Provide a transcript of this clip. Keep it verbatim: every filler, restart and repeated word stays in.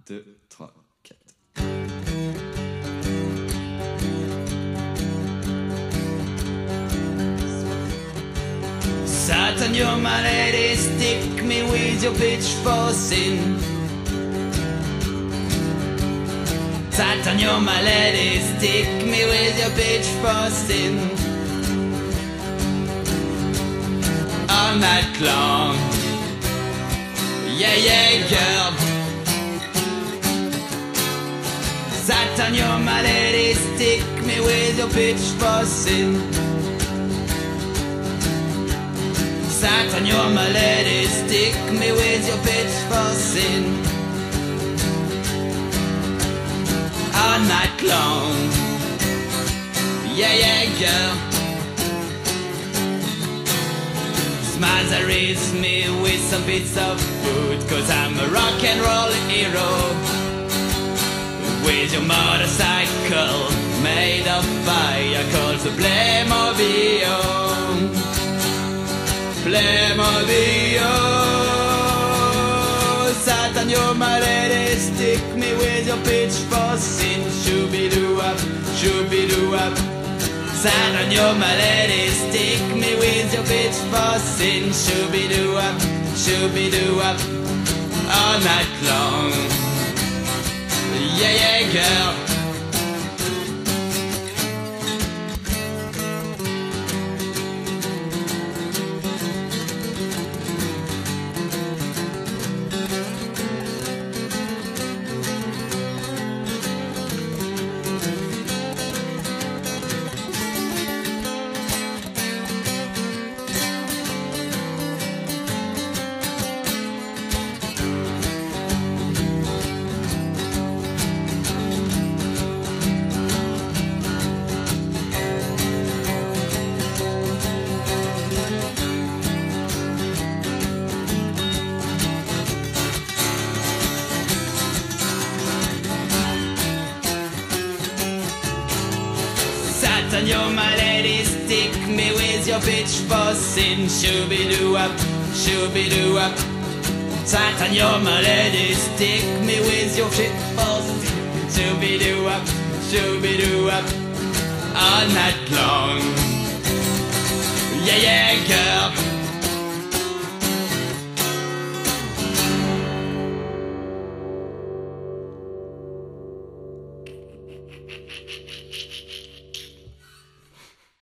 deux, trois, quatre. Satan, you're my lady, stick me with your pitchfork sin. Satan, you're my lady, stick me with your pitchfork sin. All night long, yeah, yeah, girl. Satan, you're my lady, stick me with your pitchfork sin. Satan, you're my lady, stick me with your pitchfork sin. All night long, yeah, yeah, girl. Smazaries me with some bits of food, cause I'm a rock and roll hero. With your motorcycle made of fire called the Playmobil. Playmobil. Satan, you're my lady, stick me with your pitchfork sin. Shooby-doo-up, shooby-doo-up. Satan, you're my lady, stick me with your pitchfork sin. Shooby-doo-up, shooby-doo-up. All night long, yeah, yeah, girl. Satan, you're my lady, stick me with your pitchfork sin. Shooby-doo-up, shooby-doo-up. Satan, you're my lady, stick me with your pitchfork sin. Shooby-doo-up, shooby-doo-up. All night long, yeah, yeah, girl.